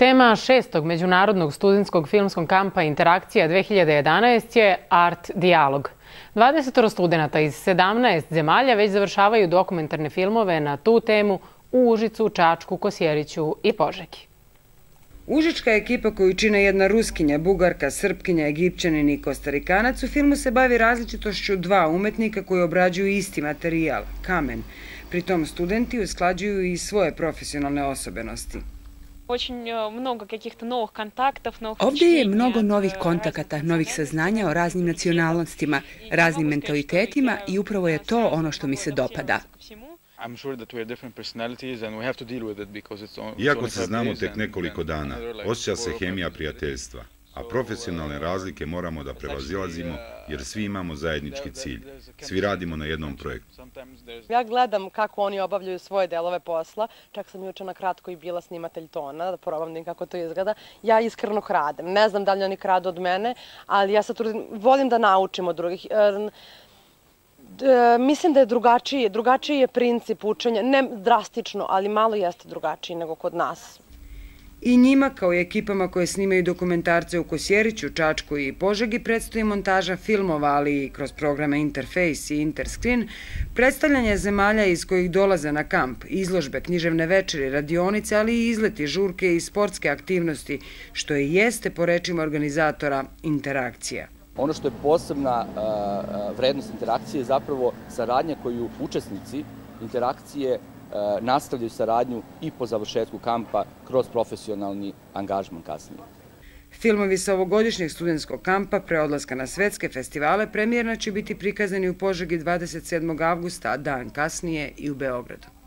Tema 6. Međunarodnog studentskog filmskog kampa Interakcija 2011 je Art dijalog. 20 studenata iz 17 zemalja već završavaju dokumentarne filmove na tu temu u Užicu, Čačku, Kosjeriću i Požegi. Užička ekipa koju čine jedna Ruskinja, Bugarka, Srpkinja, Egipćanin i Kostarikanac u filmu se bavi različitošću dva umetnika koji obrađuju isti materijal, kamen. Pritom studenti usklađuju i svoje profesionalne osobenosti. Ovdje je mnogo novih kontakata, novih saznanja o raznim nacionalnostima, raznim mentalitetima i upravo je to ono što mi se dopada. Iako se znamo tek nekoliko dana, osjeća se hemija prijateljstva, a profesionalne razlike moramo da prevazilazimo jer svi imamo zajednički cilj. Svi radimo na jednom projektu. Ja gledam kako oni obavljaju svoje delove posla, čak sam juče na kratko i bila snimatelj tona, da probam kako to izgleda. Ja iskreno kradem, ne znam da li oni kradu od mene, ali ja se trudim, volim da naučim od drugih. Mislim da je drugačiji je princip učenja, ne drastično, ali malo jeste drugačiji nego kod nas. I njima, kao i ekipama koje snimaju dokumentarce u Kosjeriću, Čačku i Požegi, predstoji montaža filmova, ali i kroz programe Interface i Interscreen, predstavljanje zemalja iz kojih dolaze na kamp, izložbe, književne večeri, radionice, ali i izleti, žurke i sportske aktivnosti, što i jeste po rečima organizatora interakcija. Ono što je posebna vrednost interakcije je zapravo saradnja koju učesnici interakcije nastavljaju saradnju i po završetku kampa kroz profesionalni angažman kasnije. Filmovi sa ovogodišnjeg studentskog kampa pre odlaska na svetske festivale premijerno će biti prikazani u Požegi 27. avgusta, a dan kasnije i u Beogradu.